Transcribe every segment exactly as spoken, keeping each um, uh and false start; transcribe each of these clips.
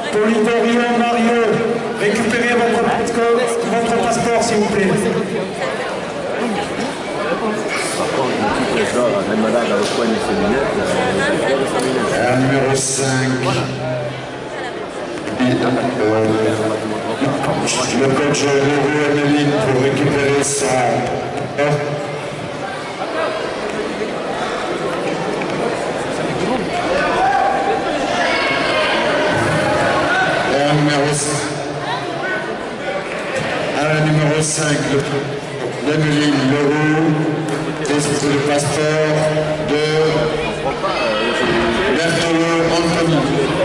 Polidorio Mario, récupérez votre, votre passeport s'il vous plaît. Par contre, le type, genre, même malade dans le coin de ses lunettes, La numéro cinq. Le coach Léru Emeline pour récupérer sa... La numéro cinq. À la numéro cinq, l'Emeline Leroux, le passeport de Bertolo Anthony.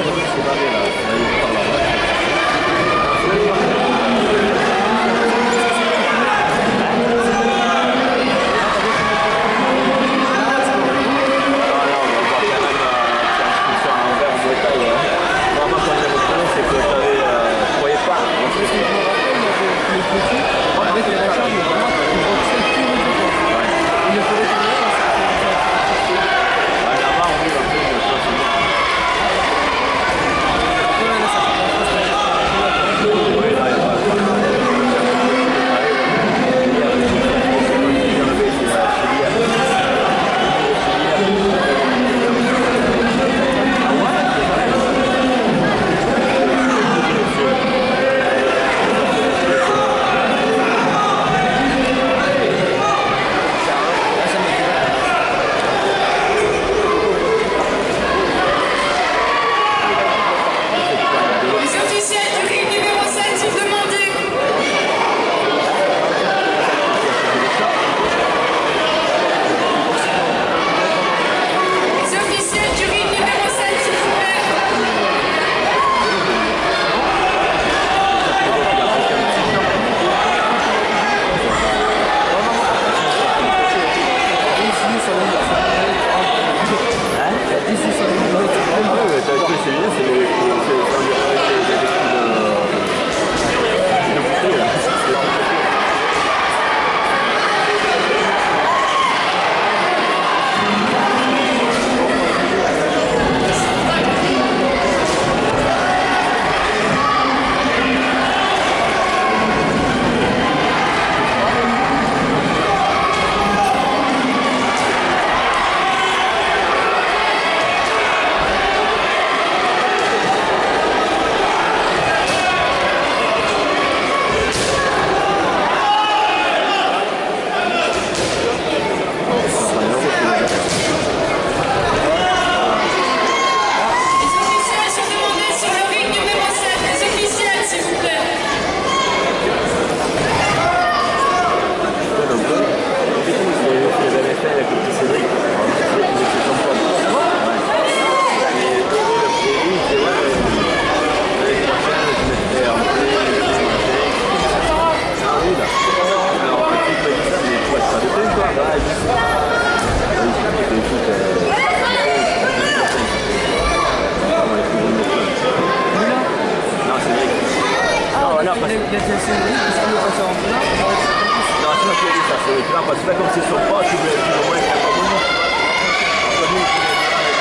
C'est pas comme c'est sur proche, tu voulais plus ou moins être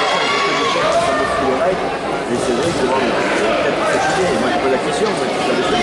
mais c'est vrai que bon, peut-être fatigué. Moi je pose la question, moi,